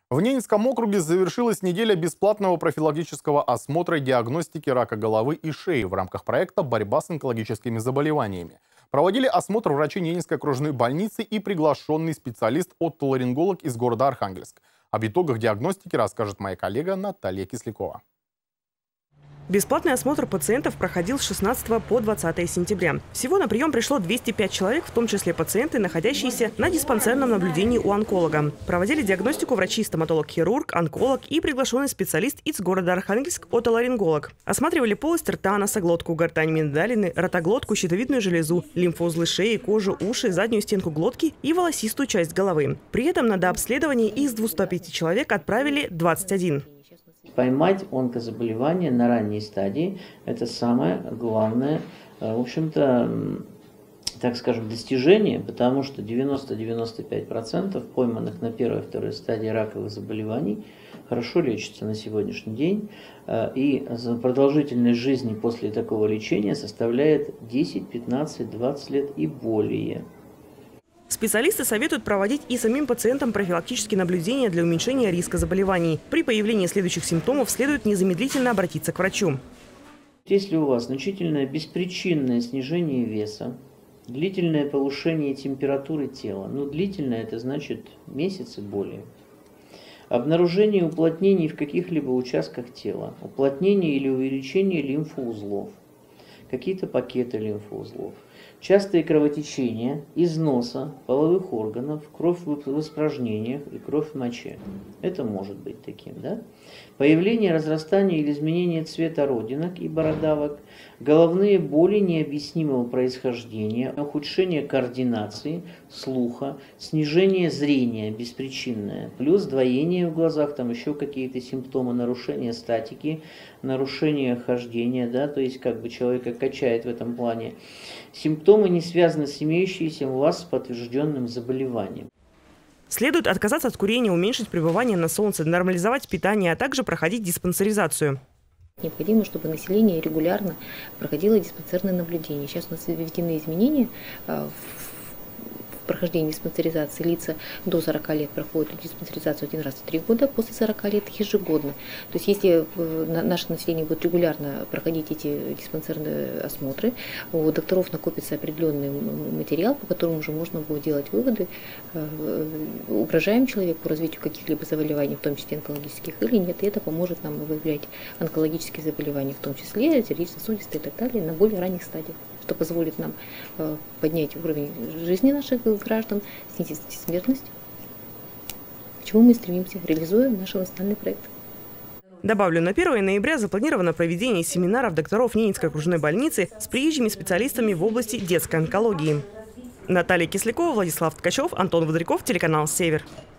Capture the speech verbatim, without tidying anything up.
В Ненецком округе завершилась неделя бесплатного профилактического осмотра и диагностики рака головы и шеи в рамках проекта «Борьба с онкологическими заболеваниями». Проводили осмотр врачи Ненецкой окружной больницы и приглашенный специалист-отоларинголог из города Архангельск. Об итогах диагностики расскажет моя коллега Наталья Кислякова. Бесплатный осмотр пациентов проходил с шестнадцатого по двадцатое сентября. Всего на прием пришло двести пять человек, в том числе пациенты, находящиеся на диспансерном наблюдении у онколога. Проводили диагностику врачи, стоматолог-хирург, онколог и приглашенный специалист из города Архангельск, отоларинголог. Осматривали полость рта, носоглотку, гортань, миндалины, ротоглотку, щитовидную железу, лимфоузлы шеи, кожу, уши, заднюю стенку глотки и волосистую часть головы. При этом на дообследование из двухсот пяти человек отправили двадцать один. Поймать онкозаболевание на ранней стадии – это самое главное, в общем-то, так скажем, достижение, потому что девяносто — девяносто пять процентов пойманных на первой и второй стадии раковых заболеваний хорошо лечатся на сегодняшний день, и продолжительность жизни после такого лечения составляет десять, пятнадцать, двадцать лет и более. Специалисты советуют проводить и самим пациентам профилактические наблюдения для уменьшения риска заболеваний. При появлении следующих симптомов следует незамедлительно обратиться к врачу. Если у вас значительное беспричинное снижение веса, длительное повышение температуры тела, ну длительное это значит месяц и более, обнаружение уплотнений в каких-либо участках тела, уплотнение или увеличение лимфоузлов, какие-то пакеты лимфоузлов, частые кровотечения из носа, половых органов, кровь в испражнениях и кровь в моче. Это может быть таким, да? Появление, разрастание или изменение цвета родинок и бородавок, головные боли необъяснимого происхождения, ухудшение координации, слуха, снижение зрения беспричинное, плюс двоение в глазах, там еще какие-то симптомы нарушения статики, нарушение хождения, да, то есть как бы человека качает в этом плане. Симптомы не связаны с имеющимся у вас подтвержденным заболеванием. Следует отказаться от курения, уменьшить пребывание на солнце, нормализовать питание, а также проходить диспансеризацию. Необходимо, чтобы население регулярно проходило диспансерное наблюдение. Сейчас у нас введены изменения в прохождении диспансеризации. Лица до сорока лет проходят диспансеризацию один раз в три года, после сорока лет ежегодно. То есть если наше население будет регулярно проходить эти диспансерные осмотры, у докторов накопится определенный материал, по которому уже можно будет делать выводы, угрожаем человеку развитию каких-либо заболеваний, в том числе онкологических, или нет. И это поможет нам выявлять онкологические заболевания, в том числе сердечно-сосудистые и так далее, на более ранних стадиях, что позволит нам поднять уровень жизни наших граждан, снизить смертность, к чему мы стремимся, реализуя наш национальный проект. Добавлю, на первое ноября запланировано проведение семинаров докторов Ненецкой окружной больницы с приезжими специалистами в области детской онкологии. Наталья Кислякова, Владислав Ткачев, Антон Водряков, телеканал «Север».